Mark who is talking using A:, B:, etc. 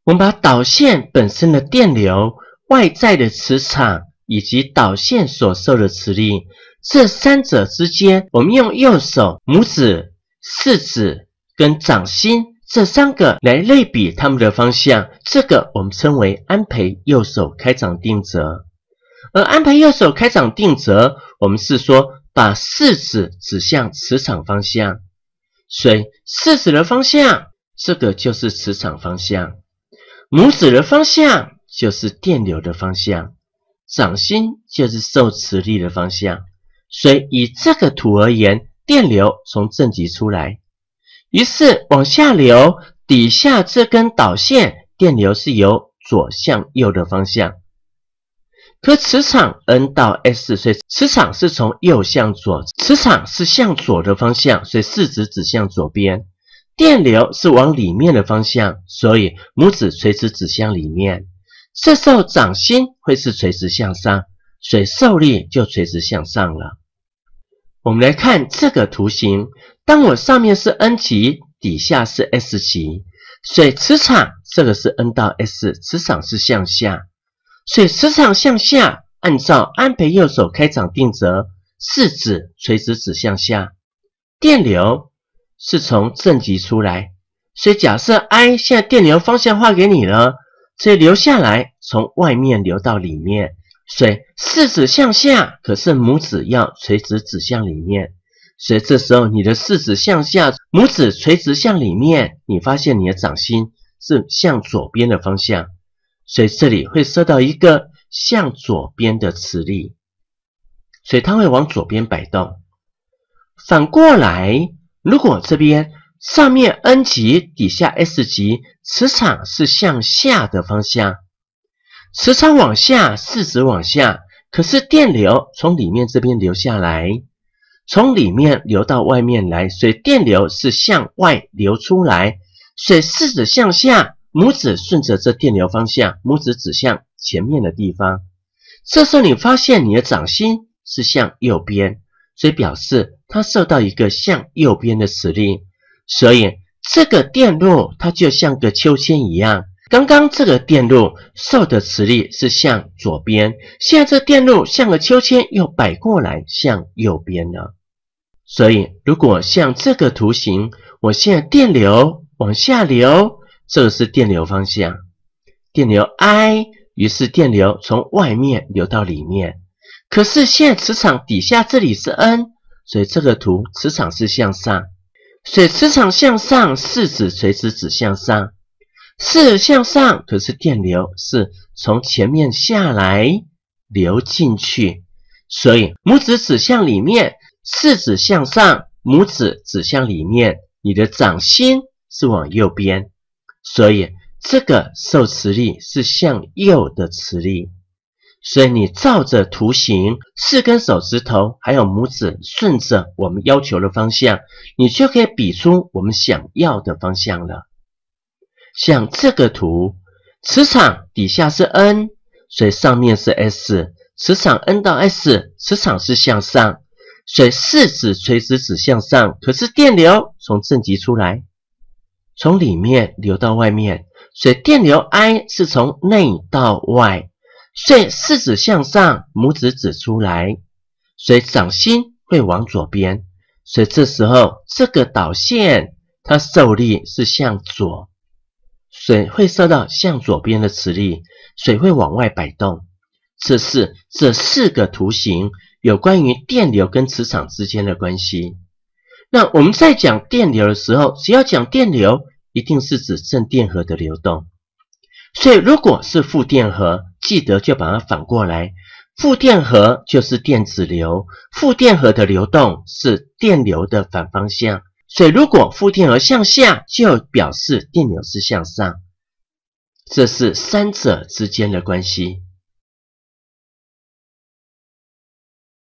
A: 我们把导线本身的电流、外在的磁场以及导线所受的磁力，这三者之间，我们用右手、拇指、食指跟掌心这三个来类比它们的方向，这个我们称为安培右手开掌定则。而安培右手开掌定则，我们是说把食指指向磁场方向，所以食指的方向，这个就是磁场方向；拇指的方向就是电流的方向，掌心就是受磁力的方向。所以以这个图而言，电流从正极出来，于是往下流，底下这根导线电流是由左向右的方向。可磁场 N 到 S， 所以磁场是从右向左，磁场是向左的方向，所以食指指向左边。电流是往里面的方向，所以拇指垂直指向里面。这时候掌心会是垂直向上，所以受力就垂直向上了。我们来看这个图形，当我上面是 N 极，底下是 S 极，所以磁场这个是 N 到 S， 磁场是向下。所以磁场向下，按照安培右手开掌定则，食指垂直指向下，电流是从正极出来。所以假设 I 现在电流方向画给你了，所以流下来从外面流到里面，所以食指向下，可是拇指要垂直指向里面，所以这时候你的食指向下，拇指垂直向里面，你发现你的掌心是向左边的方向。所以这里会受到一个向左边的磁力，所以它会往左边摆动。反过来，如果这边上面 N 极，底下 S 极，磁场是向下的方向，磁场往下，食指往下，可是电流从里面这边流下来，从里面流到外面来，所以电流是向外流出来，所以食指向下，拇指顺着这电流方向，拇指指向前面的地方。这时候你发现你的掌心是向右边，所以表示它受到一个向右边的磁力，所以这个电路它就像个秋千一样。刚刚这个电路受的磁力是向左边，现在这电路像个秋千又摆过来向右边了。所以如果像这个图形，我现在电流往下流，这个是电流方向，电流 I， 于是电流从外面流到里面。可是现在磁场底下这里是 N， 所以这个图磁场是向上，所以磁场向上，食指垂直指向上，食指向上，可是电流是从前面下来流进去，所以拇指指向里面，食指向上，拇指指向里面，你的掌心是往右边。所以这个受磁力是向右的磁力，所以你照着图形4根手指头还有拇指顺着我们要求的方向，你就可以比出我们想要的方向了。像这个图，磁场底下是 N， 所以上面是 S， 磁场 N 到 S， 磁场是向上，所以食指垂直指向上，可是电流从正极出来，从里面流到外面，所以电流 I 是从内到外，所以食指向上，拇指指出来，所以掌心会往左边，所以这时候这个导线它受力是向左，所以会受到向左边的磁力，所以会往外摆动。这是这4个图形有关于电流跟磁场之间的关系。那我们在讲电流的时候，只要讲电流，一定是指正电荷的流动。所以如果是负电荷，记得就把它反过来，负电荷就是电子流，负电荷的流动是电流的反方向。所以如果负电荷向下，就表示电流是向上。这是3者之间的关系。